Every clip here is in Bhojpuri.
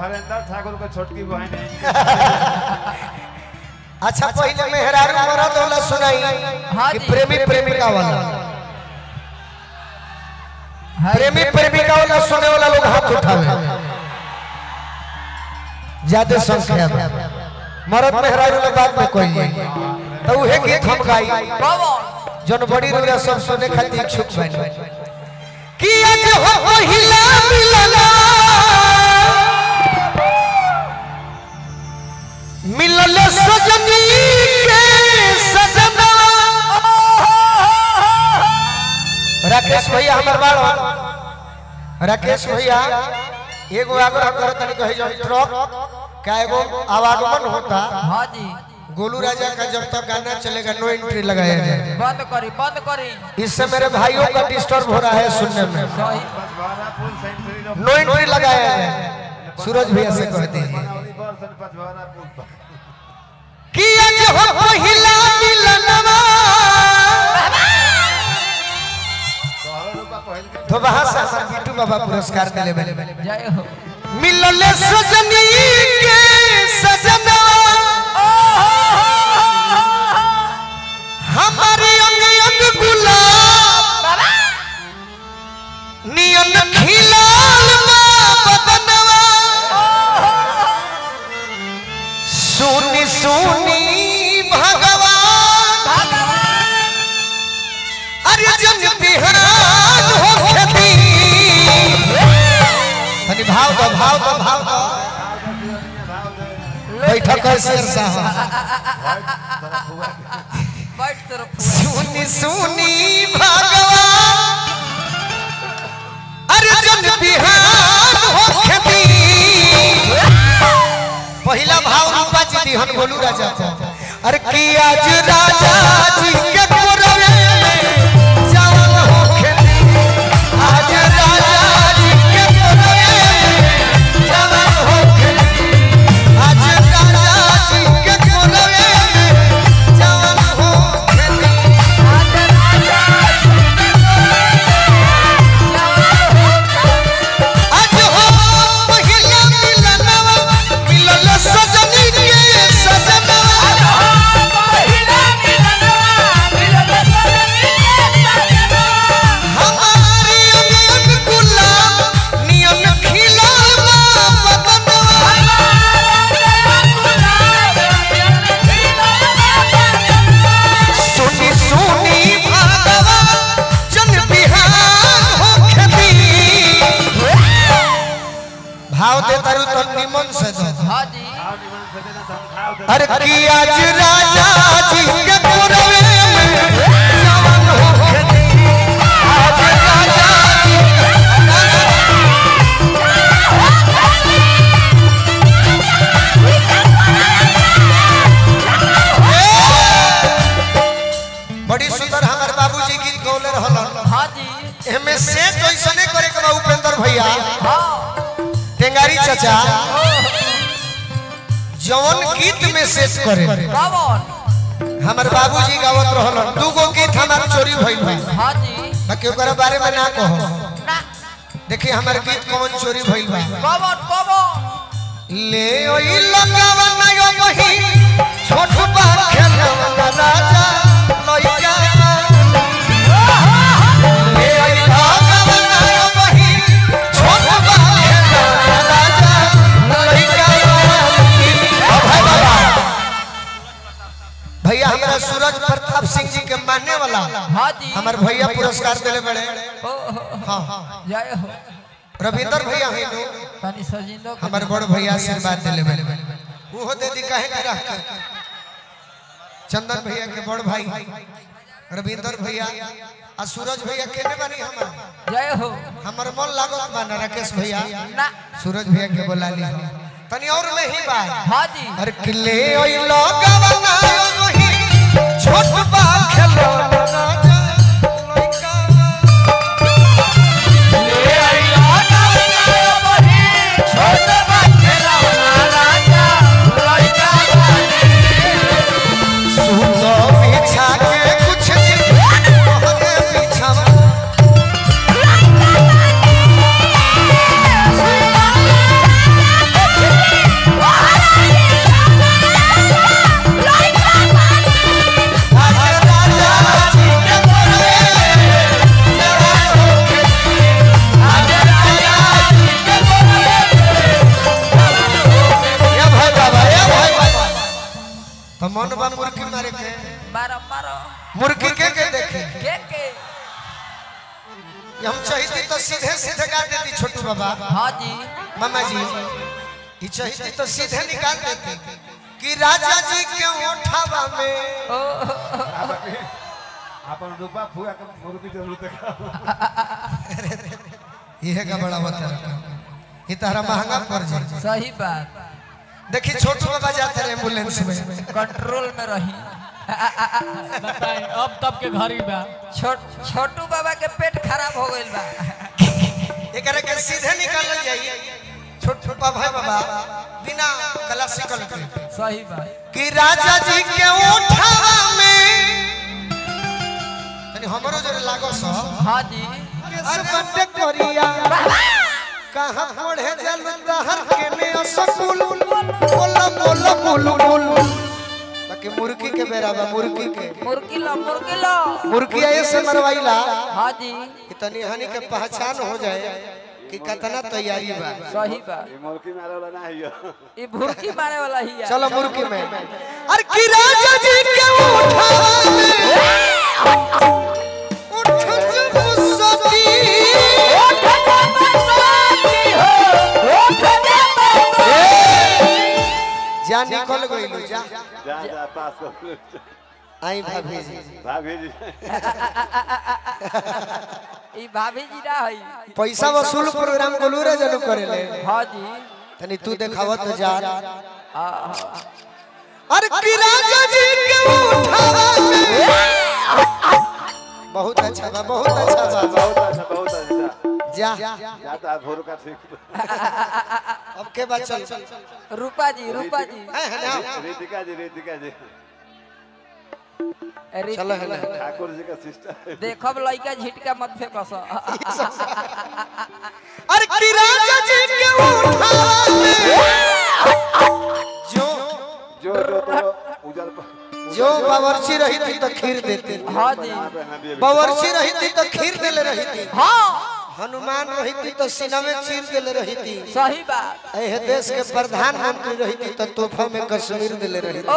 हरेंद्र ठाकुर को छोटकी बहन है। अच्छा पहले मेहरारू मरद वाला सुनाई कि प्रेमी प्रेमिका वाला। प्रेमी प्रेमिका वाला सुने वाला लोग हाथ उठावे ज्यादा संख्या में। मरद मेहरारू वाला बात में कोई तो उहे गीत हम गाई जन बड़ी रुरा सब सुने खातिर इच्छुक बनी कि आज हो पहिला मिलना मिलल सजनी के सजना। राकेश भैया हमर बाड़ो राकेश भैया एगो आग्रह करत तनी कहि जो ट्रक का एगो आवागमन होता। हां जी गोलू राजा का जब तक गाना चलेगा नो एंट्री लगाया जाए। बंद करी इससे मेरे भाइयों का डिस्टर्ब हो रहा है सुनने में। नो एंट्री लगाया जाए। सूरज भैया से कह दीजिए कि आज हो पहिला मिलनवा तो वहां से हमारे बिट्टू बाबा पुरस्कार दिले जय हो। मिलल सजनी के सजना हमारी अंग अंग गुलाब नियन खिलाल बदनवा सुनी सुनी भगवान अरे जन बिहान हो खेती तनी भाव दो बैठक शेर साहब सुनी सुनी भगवान अरे जन बिहान हो खेती। पहला भाव रूपा जी दिहन गोलू राजा अरे कि आज राजा जी के कोरवे में जवान हो खेती। आज राजा जी के कोरवे में जवान हो खेती। आज राजा जी के कोरवे में जवान हो खेती। आज राजा आज हो पहिला मिलनवा मिलल सजनी के सजना। हमारी अंग गुलाब नियन खिलावा बदनवा सुनी सुनी भगवा जन बिहान हो खेती। भाव दे तारू तो निमन से दो। हां जी अरे कि आज राजा जी के कोरवे में जवान हो खेती। आज राजा जी बड़ी सुंदर हमार बाबूजी गीत गौले रहलन। हां जी एमे से कैसने करे के बा उपेंद्र भैया हां टेंगारी चाचा जवन गीत में सेट करे कौन हमार बाबूजी गावत रहलन। दूगो गीत हमार चोरी भइल बा हां जी बाकी ओकरा बारे में ना कहो। ना देखिए हमार गीत कौन चोरी भइल बा। कौन ले ओई लगावा ना यो वही छोट बा खेलवा राजा लइका ले ओई लगावा ना यो वही छोट बा खेलवा राजा लइका। भैया हमारा सूरज प्रताप सिंह जी के मानने वाला हां जी हमार भैया पुरस्कार देले बड़े। हां जय हो। रविंदर भैया है नो तनी सजिंदो हमार बड़ भैया आशीर्वाद देले बड़े वो दे दी काहे के रख के चंदन भैया के बड़ भाई रविंदर भैया आ सूरज भैया केने बानी हमार जय हो। हमर मन लागत बा ना राकेश भैया ना सूरज भैया के बुला ली तनी और में ही बात। हां जी अरे किले ओई लगावा ना वही छोट बा खेलवा राजा लइका ले आई लगावा वही छोट बा खेलवा राजा लइका। सुनो बिछा के कुछ दिन मोहरे बिछा हम चाहती तो सीधे सीधे गा देती छोटू बाबा। हाँ जी मामा जी ये चाहती तो सीधे निकाल देती कि राजा जी के ओठावा में अपन रूपा फुआ के मुर्गी जरूर देखा यह का बड़ा बता ये तारा महंगा पड़ जाए। सही बात देखी छोटू बाबा जाते रहे एम्बुलेंस में कंट्रोल में रही बताएं अब तब के घरी बा छोटू बाबा के पेट खराब हो गइल बा एकरे के सीधे निकालल जाइए छोटू बाबा बिना क्लासिकल के सही बात कि राजा जी के ओठावा में तनी हमरो जरे लागो स हाँ जी सबट करिया कहां पढ़े जल दहर के ने स्कूल बोला बोला बोल बोल बाकी मुर्गी के बेराबा मुर्गी ला मुर्गी ऐसे मरवाइला हाँ जी इतनी हानि के पहचान हो जाए कि कितना तैयारी बा। सही बात ये मुर्गी मारे वाला ना है ये भुरकी मारे वाला ही है। चलो मुर्गी में अरे कि राजा जी के उठा जा निकल गइलू जा जा जा पास कर आई भाभी जी ई भाभी जी ना है पैसा वसूल प्रोग्राम गोलू रे जनु करेले। हाँ जी तनी तू देखावत जा हाँ अरे कि राजा जी के उठावा में बहुत अच्छा बा बहुत अच्छा बा बहुत अच्छा जा जाता भोर का ठीक अब के बात चल रूपा जी है ना रीतिका जी चलो है ना ठाकुर जी का सिस्टर देखब लइका झिटका मत फेंकस अरे कि राजा जी के उठावा में जो जो उजल जो बावर्ची रही थी तो खीर देती हाँ जी बावर्ची रही थी तो खीर देले रही थी हाँ हनुमान रही थी तो सीना में चीर देले रही थी सही बात एह देश के प्रधानमंत्री रही थी तो तोहफा में कश्मीर देले रही थी।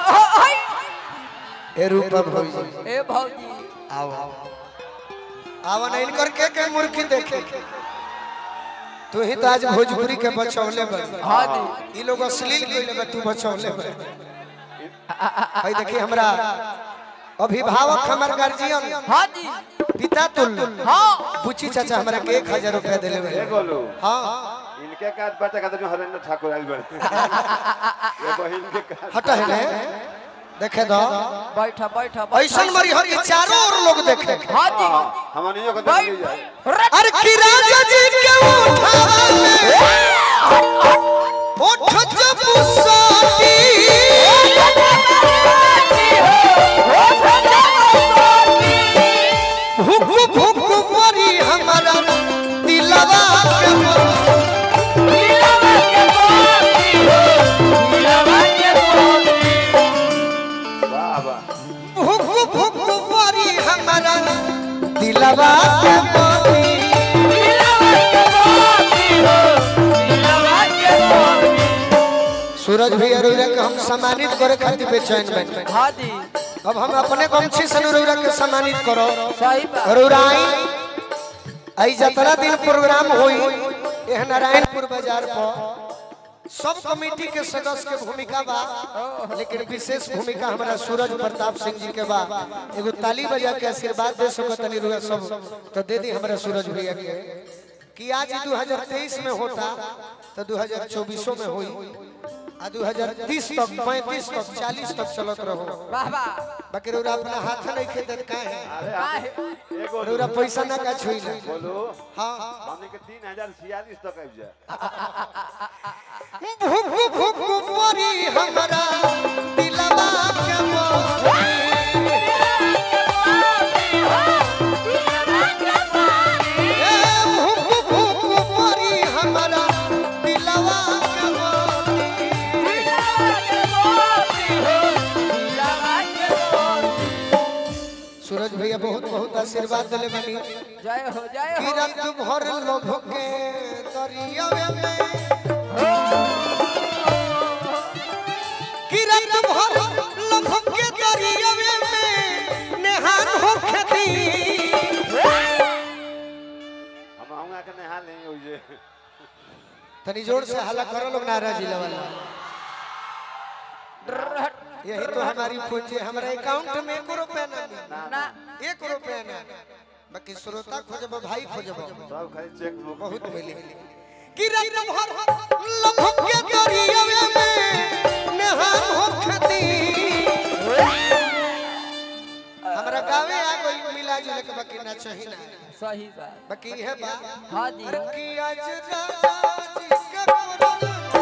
ए रूपा भौजी ए भौजी आओ आओ नहीं करके के मुर्गी देखे तू ही तो आज भोजपुरी के बचौले बन। हाँ जी ई लोग अश्लील कइले बा तू बचौले बन। भाई देखिए हमरा अभिभावक हमार गार्जियन हाँ जी पिता तुल हाँ बुची चाचा हमरा के 1000 रुपया देले बा। बोलो हां इनके काट बाटा का तो हरेंद्र ठाकुर आइल बड़े ये बहिन के काट हटा है ने देखे दो बैठा ऐसन मरी हो कि चारों ओर लोग देखे। हाँ जी हमनियो को देख लीजिए अरे कि राजा जी के उठावा में ओठ जब सोती भूख भूख मरी हमारा दिलवा के वाह वाह भूख भूख मरी हमारा दिलवा के मोती सूरज भैया रोइरा के हम सम्मानित करे खातिर बेचैन बन। हाँ जी अब हम अपने गमछी से रोइरा के सम्मानित करो सही बात रोराई आई जतरा दिन प्रोग्राम होई एह नारायणपुर बाजार पर सब कमेटी के सदस्य के भूमिका बा लेकिन विशेष भूमिका हमारा सूरज प्रताप सिंह जी के बा। एगो ताली बजा के आशीर्वाद दे सको तनी रुआ सब तो दे दी हमारा सूरज भैया के कि आज 2023 में होता तो 2024 में होई आ 2030 तक 35 तक 40 तक चलत रहो। वाह वाह बाकी रोरा अपना हाथ नहीं खेदत काहे काहे एगो रोरा पैसा ना का छोइला। बोलो हां हमने के 3046 तक आइब जाए भूख भूख मरी हमारा दिलवा के मोती भूख भूख मरी हमारा दिलवा के मोती सूरज भैया बहुत बहुत आशीर्वाद दिले बनी जय हो कि रात भर लोभ के दरियावे में कि रात भर लोभ के दरियावे में नेहान हो खेती तनी जोर से हल्ला करो लोग नाराज जिला वाला। यही तो हमारी पूंजी, हमारे अकाउंट में 1 रुपया ना, 1 रुपया ना, बाकी श्रोता खोजब, भाई खोजब, सब खाली चेक बुक बहुत मिली। कि रात भर लम्हों के दरिया में नहान हो खती, हमरा गावे आ गई मिला जुले के, बाकी ना चाहिए ना, सही बात बाकी है बा। हाँ जी कि आज राजा जी का कोरम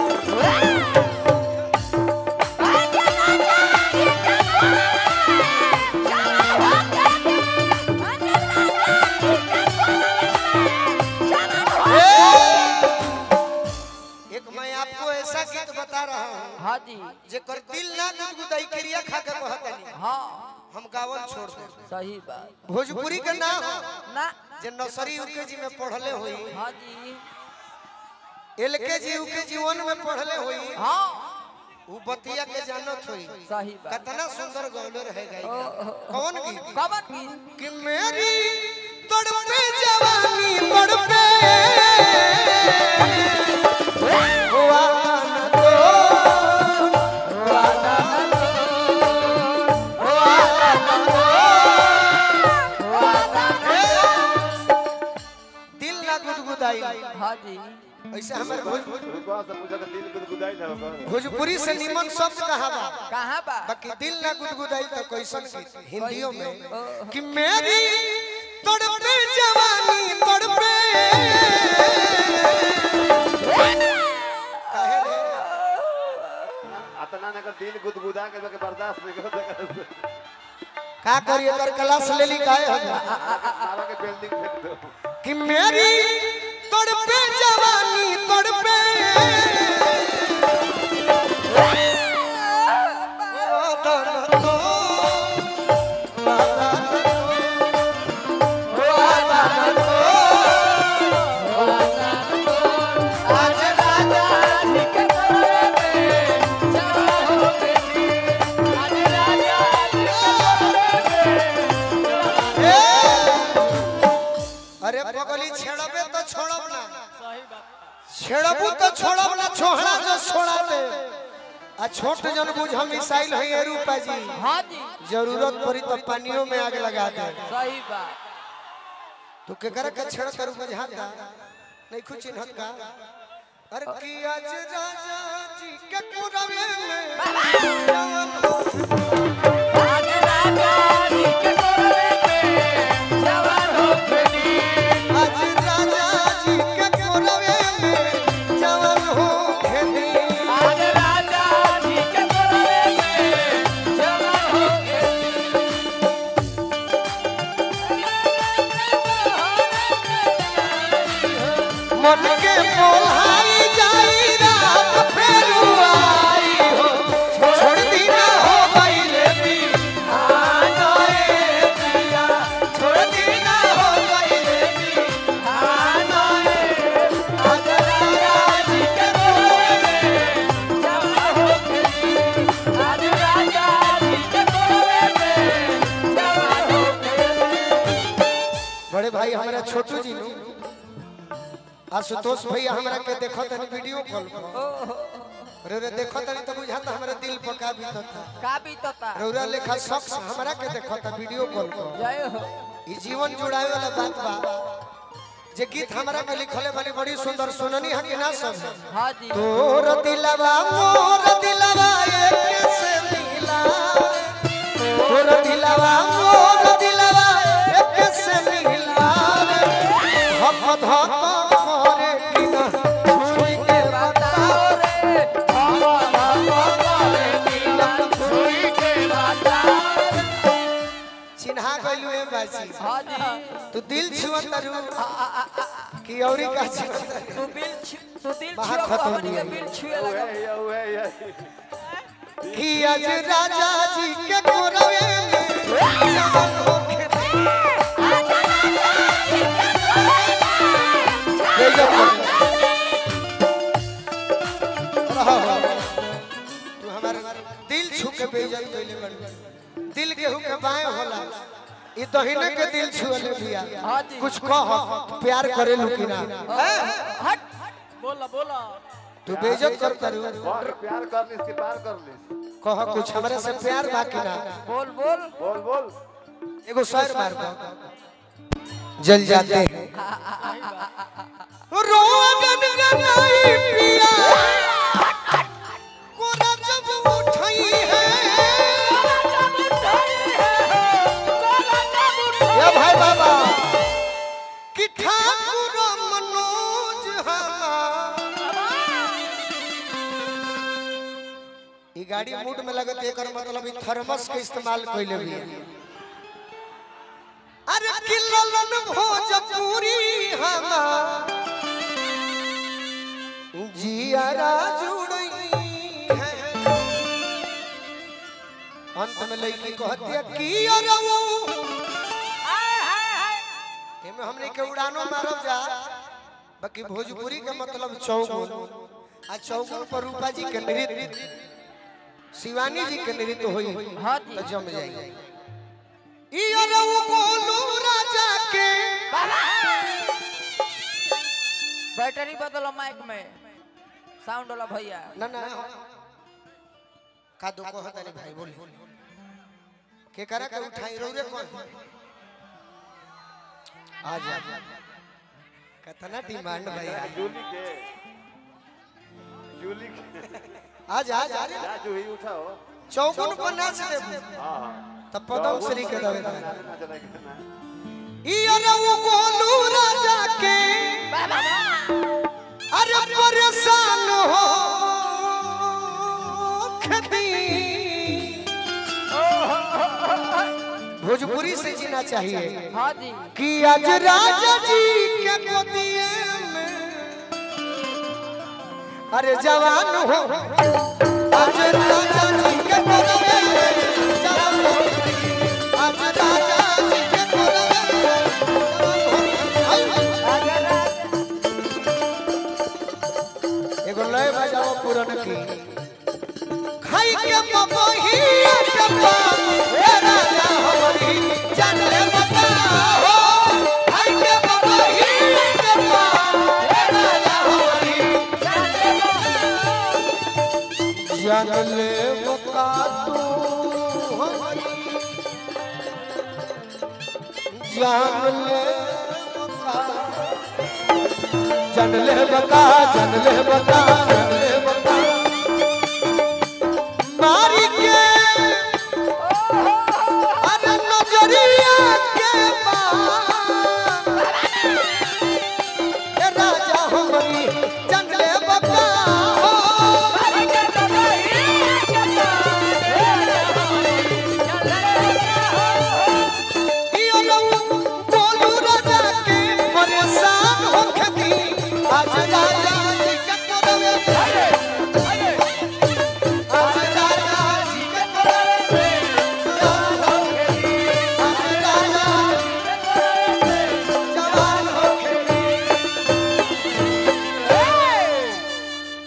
ऐसा गीत बता रहा हूँ। हाँ जी जेकर दिल ना गुदगुदाई क्रिया खा के कहतनी, हाँ हम गावल छोड़ दे। सही बात भोजपुरी के ना हो ना जे नर्सरी यूकेजी में पढ़ले होई, हाँ जी एलकेजी यूकेजी 1 में पढ़ले होई, हाँ वो बतिया के जानत होई। सही बात कितना सुंदर गौले रह गई। कौन गीत? कवन की कि मेरी तड़पे जवानी तड़पे हाँ जी ऐसे हमारे रुकवा से पूछा तो दिल गुदगुदाई ना होगा। भोजपुरी से निमन शब्द कहाँ बा? कहाँ बा बाकी दिल ना गुदगुदाई तो कैसन गीत हिंदियों में कि मेरी तड़पे जवानी तड़पे काहे रे अतना ना कर दिल गुदगुदा के बर्दाश्त नहीं कर का करिए कर क्लास ले ली काहे हो मारा के बिल्डिंग फेंक दो कि मेरी तड़पे जवानी तड़पे अरे पगली छेड़बे तो छोड़ब ना, छेड़बू तो छोड़ब ना, छोहड़ा जो छोड़ा दे। आ छोट जन बुझ हम मिसाइल है ये रूपा जी, हाँ जी जरूरत पड़ी तो पानियों में आग लगा दे। सही बात तू केकरा के छेड़ करू बुझाता नहीं कुछ चिन्हत का। अरे कि आज राजा जी के पुरवे में मन के बोलाई जाई रात फेरू आई हो, छोड़ दी ना हो गईले बिहानए पिया, छोड़ दी ना हो गईले बिहानए। आज राजा जी के कोरे में जवा हो गई, आज राजा जी के कोरे में जवा हो गई। बड़े भाई हमारा छोटू जी नु आशुतोष भैया हमरा के देखो तनी वीडियो कॉल पर, रे देखो तनी तो बुझाता हमरा दिल पर का बीतता रौरा लेखा शख्स हमरा के देखो त वीडियो कॉल पर। जय हो ई जीवन जुड़ावे वाला बात बा। जे गीत हमरा के लिखले बनी बड़ी सुंदर सुननी है कि ना सब? हाँ जी तोर दिलवा मोर दिलवा एक से मिला, तोर दिलवा मोर दिलवा एक से मिला, हम धक चिन्हा गइलू ए बाजी। हाँ जी तू दिल छुअत रू कि औरी का छुअत तू दिल बाहर छुआ खत्म हमनी के हुआ। दिल छुए लगा ये कि आज राजा जी के कोरवे में जवान होके तू हमारे दिल छू के बेइज्जत कइले बड़। दिल गेहूं के बाएं होला, ई दहिने के दिल छुअले बिया। हाँ जी कुछ कह प्यार करे लू कि ना? हट बोला बोला तू बेइज्जत कर करू और प्यार कर लिस के पार कर लिस कह कुछ हमरे से प्यार बाकी ना बोल बोल बोल बोल एगो शायर मार दो जल जाते हैं रोगन गनाई पिया कोरा जब उठाई है या भाई बाबा कि ठाकुर मनोज ई गाड़ी मूड में लगत एकर मतलब ई थर्मस के इस्तेमाल कइले भी अरे किल्लन भोजपुरी हमा जियारा जुड़ई है अंत में लड़की कहतिया की अरऊ एमे हमने के उड़ानो मारब जा बाकी भोजपुरी के मतलब चौगुन आ चौगुन पर रूपा जी के नृत्य शिवानी जी के नृत्य होई तो जम जाई ई अरऊ गोलू राजा के बैटरी बदलो माइक में साउंड वाला भैया ना ना का दो को हतानी भाई बोल के करा के उठाई रो रे कौन आ जा कितना डिमांड भाई जूली के आ जा जा जा जूही उठाओ चौगुन पर नाच दे हां तब पदम श्री के दवे ना चला कितना ई अरऊ गोलू राजा के अरे परेशान हो खदी भोजपुरी से जीना चाहिए हाँ जी कि आज राजा जी के गोदिए में अरे जवान हो आज राजा जी के गोदिए में जवान हो आज राजा जी के गोदिए में जवान हो एगो लय बजाओ पुरन की खाई के मबही चपा ए राजा हमारी जान ले बताओ खाई के मबही चपा ए राजा हमारी जान ले बता तू हमारी जान ले बता जान ले बता जान ले बता जान ले